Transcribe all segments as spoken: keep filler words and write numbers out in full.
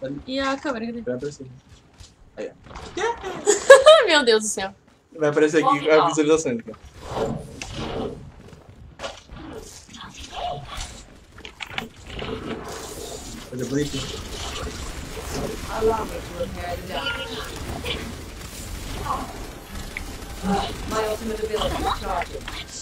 E a câmera? Cadê? Vai aparecer. Aí, ó. Meu Deus do céu. Vai aparecer aqui a visualização. Aqui. Fazer bonitinho. My ultimate ability is charging.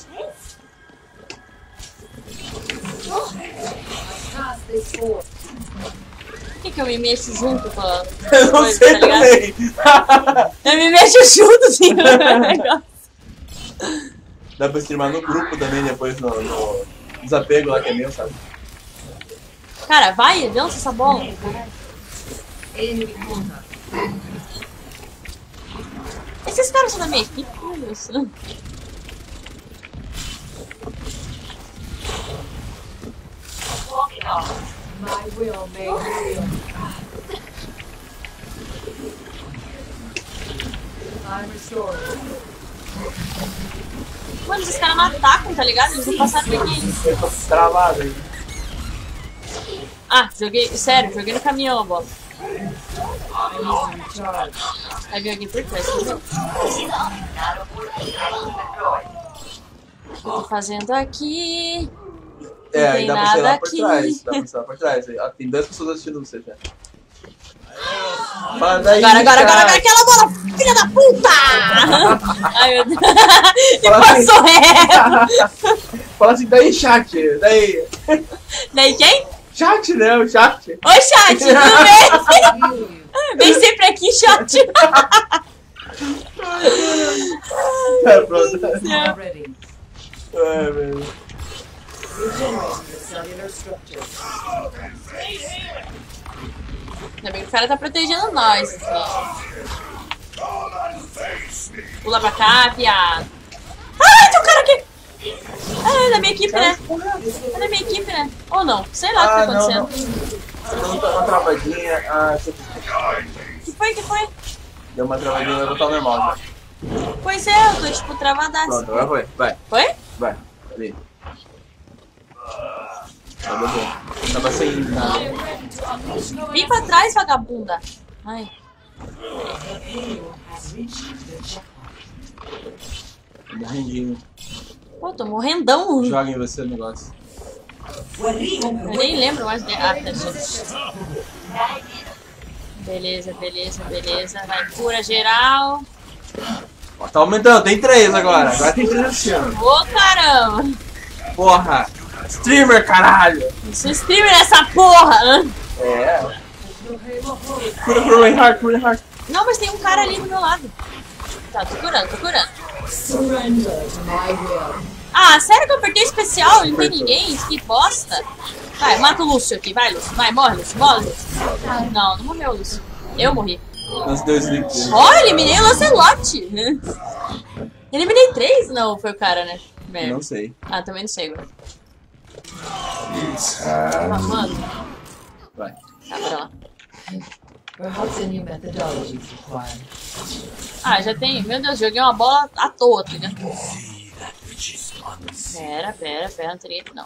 I cast this force. Por que, que eu me mexo junto com a Eu não coisa, sei tá também. Eu me mexo junto assim no negócio. Dá pra streamar no grupo também, depois no, no desapego lá que é meu, sabe? Cara, vai, lança essa bola. Enemy contact. Esses caras são da minha equipe, meu Deus. My will made real. I'm restored. Mano, esses caras não atacam, tá ligado? Eles não passaram por aqui. Eu tô travado aí. Ah, joguei. Sério, joguei no caminhão a bola. Vai vir alguém por trás, tá O que eu tô fazendo aqui? Não É, tem aí dá pra ser nada lá por aqui. trás. Dá pra ser lá por trás. Aí, ó, tem duas pessoas assistindo você já. Fala daí, Agora, agora, agora, cara. agora, aquela bola, filha da puta! Ai, meu Deus. E Fala assim. passou reto. Fala assim, daí chat, daí. Daí quem? Chat, né? O chat. Oi, chat, tudo bem? Vem sempre aqui, chat. É, pronto. I'm ready. É, velho. Regenerating the cellular structure. Ainda bem que o cara tá protegendo nós. Assim. Pula pra cá, viado. Ai, tem um cara aqui. Ah, é da minha equipe, né? É da minha equipe, né? Ou não? Sei lá o que tá Ah, não, acontecendo. não. Deu uma travadinha. Ah, deixa eu... Que foi, que foi? Deu uma travadinha, vai voltar ao normal. Já. Pois é, eu tô tipo travadaço. Pronto, agora foi. Vai, Foi? vai. Ali. Tá bom. Tava sem nada. Vem pra trás, vagabunda. Ai. Morrendinho. Pô, tô morrendão. Joga em você o negócio. Eu nem lembro mais de... Ah, tá, gente. Beleza, beleza, beleza. Vai, cura geral. Ó, tá aumentando, tem três agora. Agora tem três assistindo. Ô, caramba. Porra! Streamer, caralho! Eu sou streamer nessa porra. hã? É. Cura pro Reinhardt, pro Reinhardt. Não, mas tem um cara ali do meu lado. Tá, tô curando, tô curando. Surrender to my will. Ah, sério que eu apertei especial e não tem ninguém? Que bosta. Vai, mata o Lúcio aqui, vai, Lúcio. Vai, morre, Lúcio, morre, Lúcio. Não, não morreu o Lúcio. Eu morri. Nos dois links. Ó, eliminei o Lancelote. Eliminei três? Não, foi o cara, né? Merda. Não sei. Ah, também não sei agora. Ah, mano. Vai. Tá, bora lá. Perhaps a new methodology is required. Ah, já tem. Meu Deus, joguei uma bola à toa, tá ligado? Pera, pera, pera, não teria que não.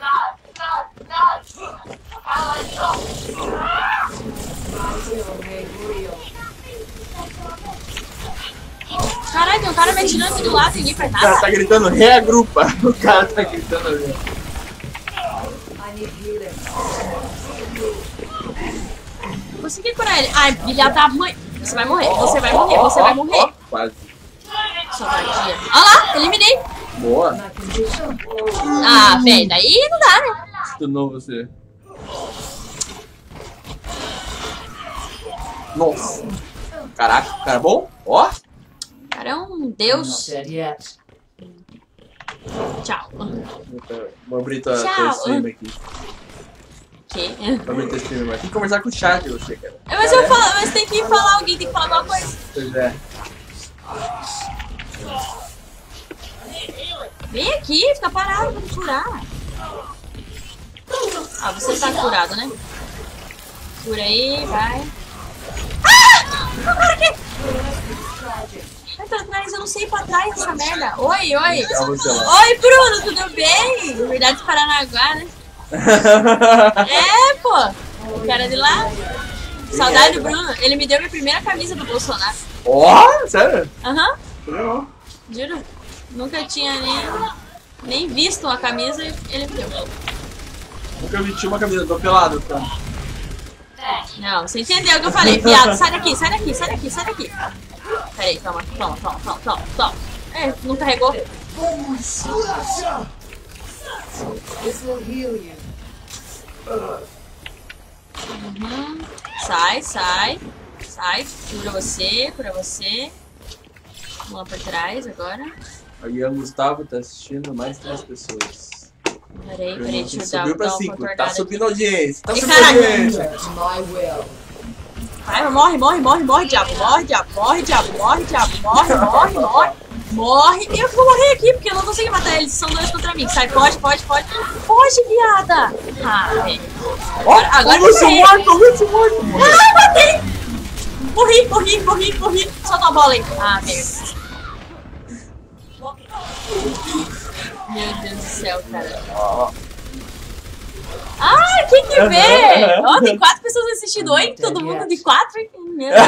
Caralho, tem um cara me atirando aqui do lado e ninguém faz O cara tá nada. gritando reagrupa. O cara tá gritando ali. I need healing. Consegui curar ele. Ai, filha da mãe. Você vai morrer, você vai morrer, você vai morrer. Quase. Sua vadia. Olha lá, eliminei. Boa. My condition. Ah, velho, daí não dá, né? Stunou você. Nossa. Caraca, cara bom? Ó. O cara é um Not deus. dead yet. Tchau. Vou abrir tua, Tchau. tua stream aqui. Que? Vou abrir tua stream aqui. Tem que conversar com o chat, você, cara. Mas eu falo, mas tem que falar, alguém tem que falar alguma coisa. Pois é. Vem aqui, fica parado pra me curar. Ah, você tá curado, né? Cura aí, vai. Ah! O cara aqui! Vai pra trás, eu não sei ir pra trás dessa merda. Oi, oi. Tá você lá. Oi, Bruno, tudo bem? Verdade de Paranaguá, né? É, pô. O cara de lá. Saudade do Bruno. Ele me deu minha primeira camisa do Bolsonaro. Ó, oh, sério? Aham. Uhum. Juro. Nunca tinha nem, nem visto uma camisa e ele me deu. Nunca vi tinha uma camisa, tô pelado, cara. Não, você entendeu o que eu falei, viado. Sai daqui, sai daqui, sai daqui, sai daqui. Peraí, toma, toma, toma, toma, toma, toma. É, não carregou. This will heal you. Uhum. Sai, sai. Sai, cura você, cura você. Vamos lá por trás agora. O Ian Gustavo tá assistindo mais três pessoas. Peraí, peraí, deixa eu dar, Subiu pra dar uma cinco, tá contornada subindo a aqui. audiência, tá E subindo a caralho. audiência. My will. Vai, morre, morre, morre, morre, diabo. Morre, diabo, morre, diabo, morre, diabo. Morre, morre, morre. Morre. Eu vou morrer aqui, porque eu não consigo matar eles. São dois contra mim. Sai, foge, foge, foge. Foge, viada. Ah, velho. Agora, agora Ó, o Lúcio eu morto, o Lúcio morto. Ah, matei. Morri, morri, morri, morri. Solta a bola aí. Ah, merda. Meu Deus do céu, cara. Ah, quem que vê? Ó, tem quatro pessoas assistindo. Oi, todo mundo de quatro? Meu Deus.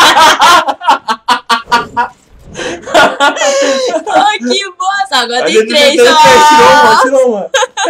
Ai, que bosta. Agora tem três. Tirou uma, Ó. tirou uma.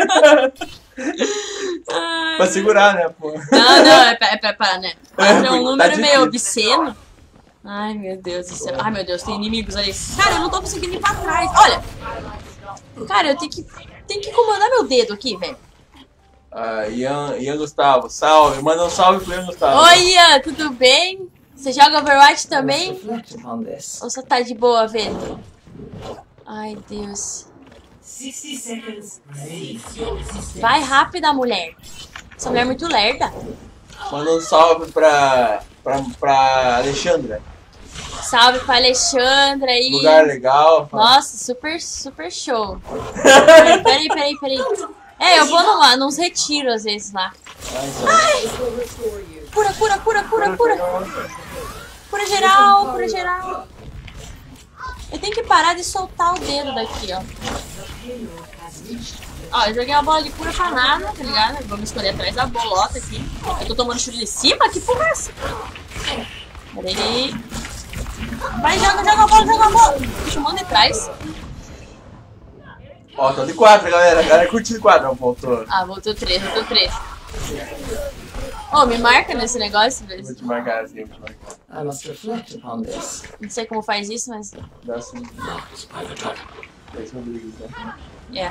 Ai, Pra segurar, né, pô? Não, não, é pra, é pra, pra né? Quatro é um tá número meio difícil. obsceno. Ai, meu Deus do céu. Ai, meu Deus, tem inimigos ali. Cara, eu não tô conseguindo ir pra trás. Olha. Cara, eu tenho que, tenho que comandar meu dedo aqui, velho. Ah, Ian, Ian Gustavo, salve. Manda um salve pro Ian Gustavo. Oi, Ian, tudo bem? Você joga Overwatch também? Reflect upon this. Ou só tá de boa, velho? Ai, Deus. sixty seconds. Ready. Vai rápida, mulher. Essa mulher é muito lerda. Manda um salve pra, pra, pra Alexandra. Salve pra Alexandra aí. Lugar legal. Nossa, super, super show. Peraí, peraí, peraí, peraí. É, eu vou numa, nos retiros às vezes lá. Ai! Cura, cura, cura, cura, cura. Cura geral, cura geral. Eu tenho que parar de soltar o dedo daqui, ó. Ó, eu joguei uma bola de cura pra nada, tá ligado? Vamos escolher atrás da bolota aqui. Eu tô tomando chute de cima? Que porra é essa? Peraí. Vai, joga, joga a bola, joga a bola. Deixa eu mandar de trás. Ó, tô de quatro, galera. A galera curtiu de quatro. Não, voltou. Ah, voltou três, voltou três. Ô, oh, me marca nesse negócio, velho. Vou te marcar assim, vou te marcar. I must reflect upon this. Não sei como faz isso, mas... Dá assim. Três Rodrigues, né? É.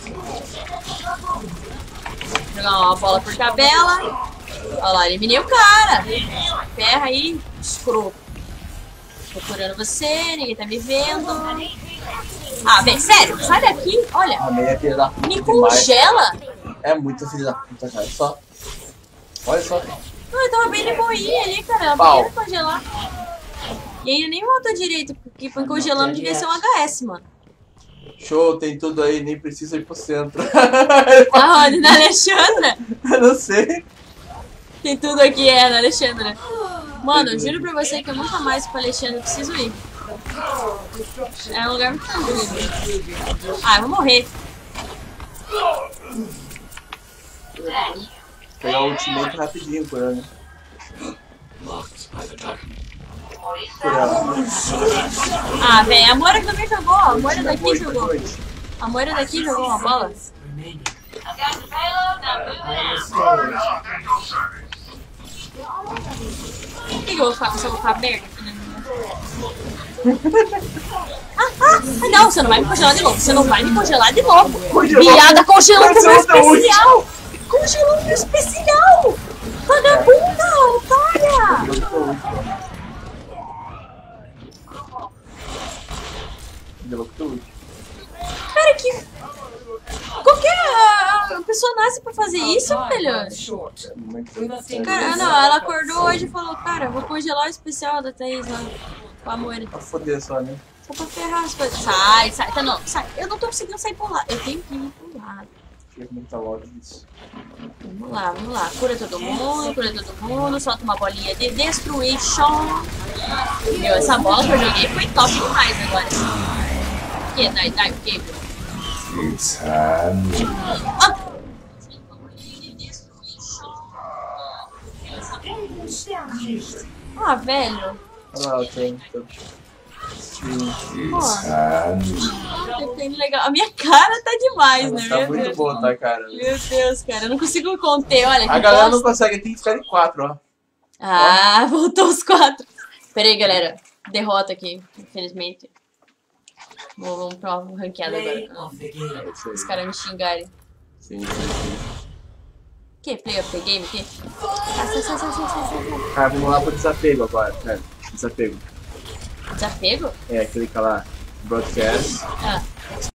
Jogar uma bola por tabela. Olha lá, eliminei o cara. Ferra aí, escroto. Procurando você, ninguém tá me vendo. Ah, bem, sério, sai daqui, olha. A meia filha da puta Me demais. congela. É muito filha da puta, cara. Só. Olha só. Não, eu tava bem de boinha ali, cara. Eu Pau. ia congelar. E ainda nem voltou direito, porque foi congelando devia ser um H S, mano. Show, tem tudo aí, nem precisa ir pro centro. Aonde? Na Alexandra? Eu não sei. Tem tudo aqui, é, na Alexandra. Mano, eu juro pra você que eu nunca mais pra Alexandra preciso ir. É um lugar muito tranquilo. Ah, eu vou morrer. Pegar o ultimate rapidinho, por ano. Ah, velho, a Moira também jogou. A Moira daqui jogou. A Moira daqui jogou uma bola. Por que eu vou ficar com essa boca aberta? Ah, ah, não, você não vai me congelar de novo. Você não vai me congelar de novo. Congelou. Viada, congelou pro meu Congelou teu especial. Congelou pro meu especial. Vagabunda, otária. Deu tudo. Cara, que... Qualquer ah, pessoa nasce pra fazer isso, velho. Short. Muito We must Cara, não, ela acordou hoje e falou, cara, vou congelar o especial da Thaís lá. Com a Moira. pra foder só, né? Só pra ferrar as coisas. Sai, sai, tá não, sai. Eu não tô conseguindo sair pro lado. Eu tenho que ir pro lado. Fica muito logo disso. Vamos lá, vamos lá. Cura todo mundo, cura todo mundo. Solta uma bolinha de destruição. Meu, essa bola que eu joguei foi top demais agora. O que? Dai, dai, o que? Ah! Ah, velho. Olha lá, eu tô... tô... Ó, tem legal. A minha cara tá demais, né? Tá Meu muito Deus. boa, tá, cara? Meu Deus, cara. Eu não consigo conter, olha. A que galera não bosta. consegue, tem que ficar em quatro, ó. Ah, voltou os quatro. Pera aí, galera. Derrota aqui, infelizmente. Vou, vamos pra uma ranqueada Play agora. of the game. Os caras me xingarem. Sim, sim, sim. Que? Play of the game aqui? Ah, sai, sai, sai, sai, sai, sai. Ah, vamos lá pro desapego agora, cara. Desapego. Desapego? É, clica lá. Broadcast. Ah.